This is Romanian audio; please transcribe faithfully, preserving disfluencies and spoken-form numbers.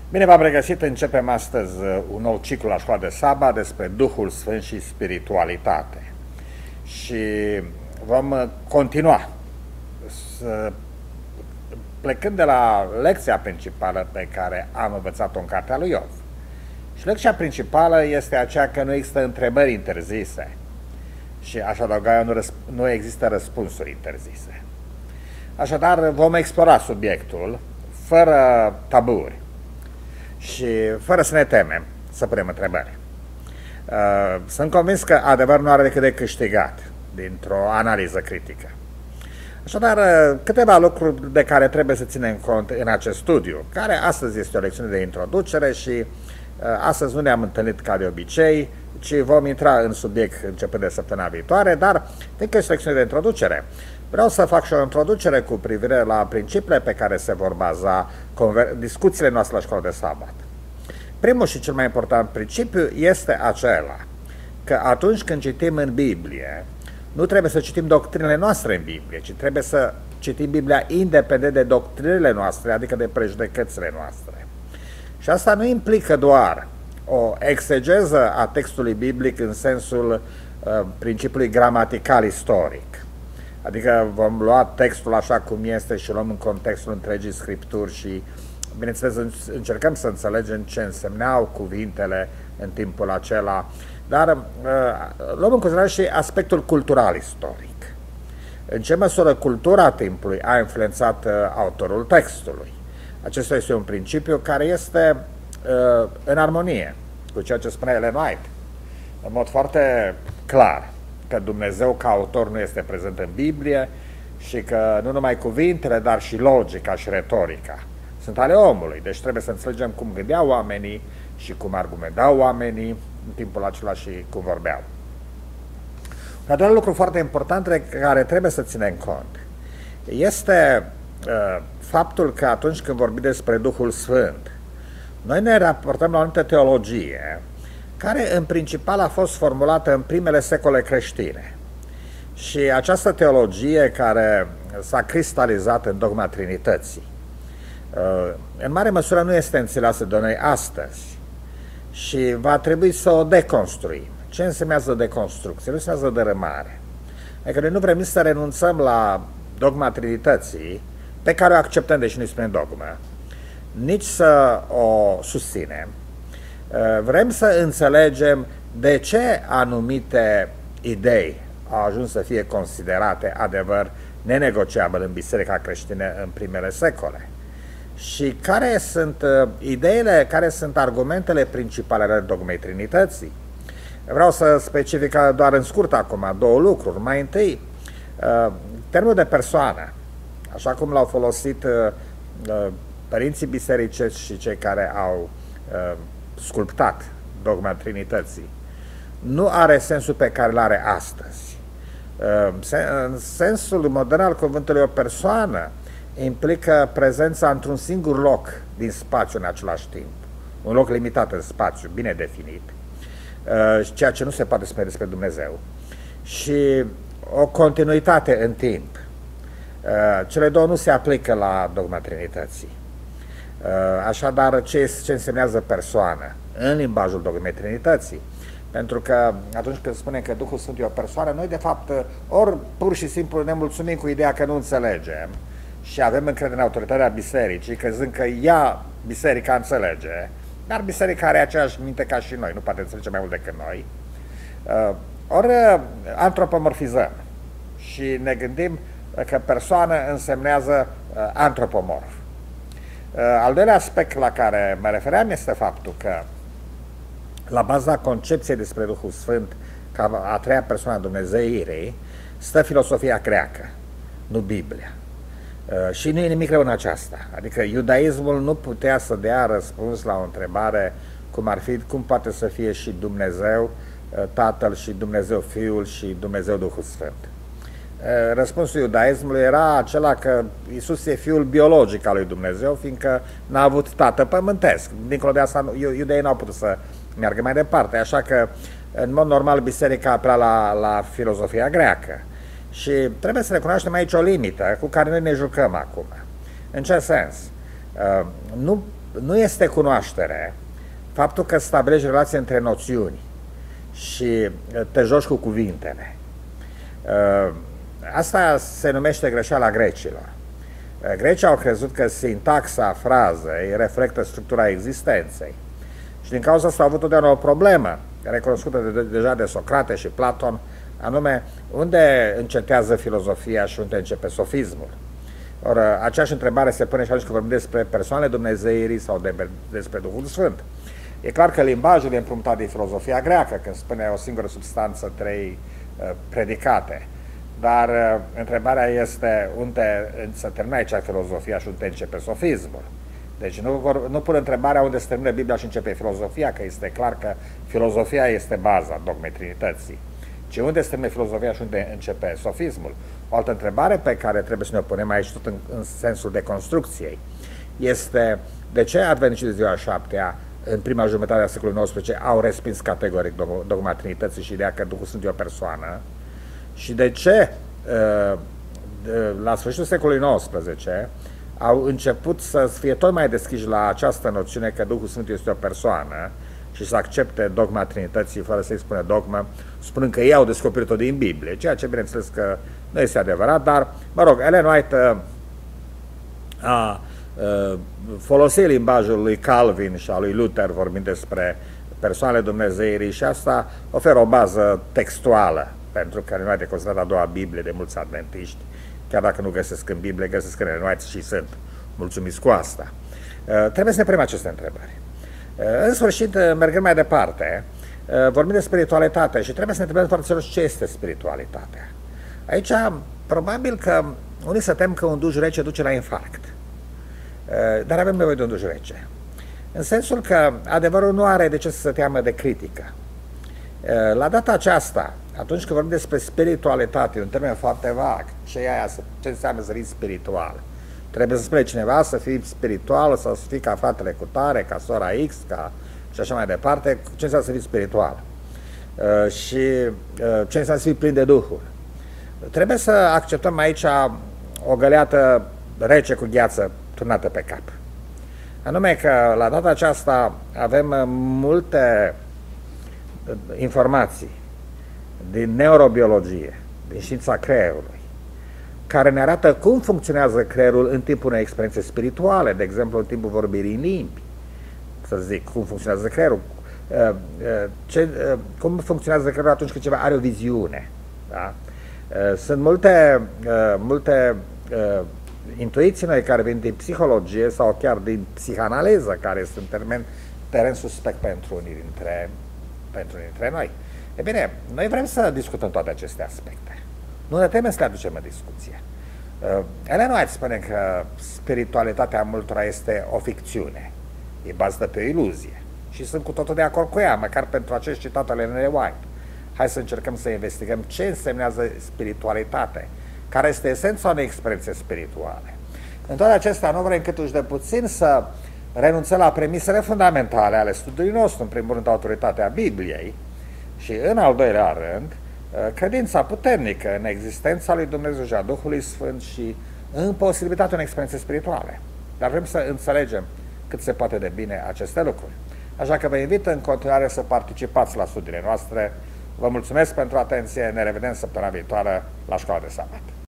Bine v-am regăsit, începem astăzi un nou ciclu la Școala de Sabat despre Duhul Sfânt și spiritualitate. Și vom continua să, plecând de la lecția principală pe care am învățat-o în cartea lui Iov. Și lecția principală este aceea că nu există întrebări interzise și, aș adăuga eu, nu, nu există răspunsuri interzise. Așadar, vom explora subiectul fără taburi și fără să ne temem să punem întrebări. Sunt convins că adevărul nu are decât de câștigat dintr-o analiză critică. Așadar, câteva lucruri de care trebuie să ținem cont în acest studiu, care astăzi este o lecțiune de introducere și astăzi nu ne-am întâlnit ca de obicei, ci vom intra în subiect începând de săptămâna viitoare, dar fiindcă este o lecțiune de introducere, vreau să fac și o introducere cu privire la principiile pe care se vor baza discuțiile noastre la Școala de Sabat. Primul și cel mai important principiu este acela că atunci când citim în Biblie, nu trebuie să citim doctrinele noastre în Biblie, ci trebuie să citim Biblia independent de doctrinele noastre, adică de prejudecățile noastre. Și asta nu implică doar o exegeză a textului biblic în sensul uh, principiului gramatical istoric. Adică vom lua textul așa cum este și luăm în contextul întregii Scripturi și, bineînțeles, încercăm să înțelegem ce însemneau cuvintele în timpul acela, dar uh, luăm în considerare și aspectul cultural istoric. În ce măsură cultura timpului a influențat uh, autorul textului? Acesta este un principiu care este uh, în armonie cu ceea ce spune Ellen White, în mod foarte clar, că Dumnezeu ca autor nu este prezent în Biblie și că nu numai cuvintele, dar și logica și retorica sunt ale omului. Deci trebuie să înțelegem cum gândeau oamenii și cum argumentau oamenii în timpul acela și cum vorbeau. Un al doilea lucru foarte important de care trebuie să ținem cont este uh, faptul că atunci când vorbim despre Duhul Sfânt, noi ne raportăm la o anumită teologie care în principal a fost formulată în primele secole creștine. Și această teologie care s-a cristalizat în dogma Trinității, în mare măsură nu este înțeleasă de noi astăzi și va trebui să o deconstruim. Ce însemnează deconstrucție? Nu înseamnă dărâmare. Adică noi nu vrem nici să renunțăm la dogma Trinității, pe care o acceptăm, deși nu-i spunem dogmă, nici să o susținem. Vrem să înțelegem de ce anumite idei au ajuns să fie considerate adevăr nenegociabil în biserica creștină în primele secole și care sunt ideile, care sunt argumentele principale ale dogmei Trinității. Vreau să specific doar în scurt acum două lucruri. Mai întâi, termenul de persoană, așa cum l-au folosit părinții bisericești și cei care au sculptat dogma Trinității, nu are sensul pe care îl are astăzi. În sensul modern al cuvântului o persoană implică prezența într-un singur loc din spațiu în același timp. Un loc limitat în spațiu, bine definit, ceea ce nu se poate spune despre Dumnezeu. Și o continuitate în timp. Cele două nu se aplică la dogma Trinității. Așadar, ce, ce însemnează persoană în limbajul dogmei Trinității? Pentru că atunci când spunem că Duhul Sfânt e o persoană, noi de fapt ori pur și simplu ne mulțumim cu ideea că nu înțelegem și avem încredere în autoritatea bisericii, crezând că ea, biserica, înțelege, dar biserica are aceeași minte ca și noi, nu poate înțelege mai mult decât noi, ori antropomorfizăm și ne gândim că persoană însemnează antropomorf. Al doilea aspect la care mă refeream este faptul că la baza concepției despre Duhul Sfânt ca a treia persoană a Dumnezeirii stă filosofia greacă, nu Biblia. Și nu e nimic rău în aceasta. Adică iudaismul nu putea să dea răspuns la o întrebare cum ar fi, cum poate să fie și Dumnezeu Tatăl și Dumnezeu Fiul și Dumnezeu Duhul Sfânt. Răspunsul iudaismului era acela că Iisus e fiul biologic al lui Dumnezeu, fiindcă n-a avut tată pământesc. Dincolo de asta, iudeii n-au putut să meargă mai departe, așa că, în mod normal, biserica apela la, la filozofia greacă. Și trebuie să recunoaștem aici o limită cu care noi ne jucăm acum. În ce sens? Nu nu este cunoaștere faptul că stabilești relație între noțiuni și te joci cu cuvintele. Asta se numește greșeala grecilor. Grecii au crezut că sintaxa frazei reflectă structura existenței. Și din cauza asta au avut totdeauna o problemă, recunoscută de, deja de Socrate și Platon, anume unde încetează filozofia și unde începe sofismul. Or, aceeași întrebare se pune și atunci când vorbim despre persoanele Dumnezeirii sau de, despre Duhul Sfânt. E clar că limbajul e împrumutat din filozofia greacă, când spune o singură substanță, trei uh, predicate. Dar uh, întrebarea este unde se termină aici filozofia și unde începe sofismul. Deci nu, vor, nu pun întrebarea unde se termină Biblia și începe filozofia, că este clar că filozofia este baza dogmei Trinității. Ci unde se termină filozofia și unde începe sofismul? O altă întrebare pe care trebuie să ne o punem aici, tot în, în sensul de construcției, este de ce adventiștii de ziua șaptea, în prima jumătate a secolului nouăsprezece, au respins categoric dogma Trinității și ideea că Duhul Sfânt e o persoană, și de ce la sfârșitul secolului nouăsprezece au început să fie tot mai deschiși la această noțiune că Duhul Sfânt este o persoană și să accepte dogma Trinității fără să-i spune dogmă, spunând că ei au descoperit-o din Biblie, ceea ce bineînțeles că nu este adevărat, dar, mă rog, Ellen White a, a folosit limbajul lui Calvin și a lui Luther vorbind despre persoanele Dumnezeirii și asta oferă o bază textuală pentru că Ellen White e considerată a doua Biblie de mulți adventiști, chiar dacă nu găsesc în Biblie, găsesc în Ellen White și sunt mulțumiți cu asta. Trebuie să ne punem aceste întrebări. În sfârșit, mergând mai departe, vorbim de spiritualitate și trebuie să ne întrebăm foarte serios ce este spiritualitatea. Aici, probabil că unii se tem că un duș rece duce la infarct, dar avem nevoie de un duș rece. În sensul că adevărul nu are de ce să se teamă de critică. La data aceasta, atunci când vorbim despre spiritualitate, un termen foarte vag, ce, e aia, ce înseamnă să fii spiritual? Trebuie să spune cineva să fii spiritual sau să fii ca fratele cu tare, ca sora X, ca, și așa mai departe, ce înseamnă să fii spiritual? Uh, și uh, ce înseamnă să fii plin de Duhul? Trebuie să acceptăm aici o găleată rece cu gheață turnată pe cap. Anume că la data aceasta avem multe informații din neurobiologie, din știința creierului, care ne arată cum funcționează creierul în timpul unei experiențe spirituale, de exemplu în timpul vorbirii în limbi, să zic, cum funcționează creierul, ce, cum funcționează creierul atunci când ceva are o viziune. Da? Sunt multe, multe intuiții noi care vin din psihologie sau chiar din psihanaliză, care este un termen, teren suspect pentru unii dintre, pentru unii dintre noi. E bine, noi vrem să discutăm toate aceste aspecte. Nu ne temem să le aducem în discuție. Uh, Ellen White spune că spiritualitatea multora este o ficțiune, e bazată pe o iluzie. Și sunt cu totul de acord cu ea, măcar pentru acest citat al Ellen White. Hai să încercăm să investigăm ce însemnează spiritualitate, care este esența unei experiențe spirituale. În toate acestea nu vrem câtuși de puțin să renunțăm la premisele fundamentale ale studiului nostru, în primul rând autoritatea Bibliei și în al doilea rând credința puternică în existența lui Dumnezeu și a Duhului Sfânt și în posibilitatea unei experiențe spirituale. Dar vrem să înțelegem cât se poate de bine aceste lucruri. Așa că vă invit în continuare să participați la studiile noastre. Vă mulțumesc pentru atenție, ne revedem săptămâna viitoare la Școala de Sabat.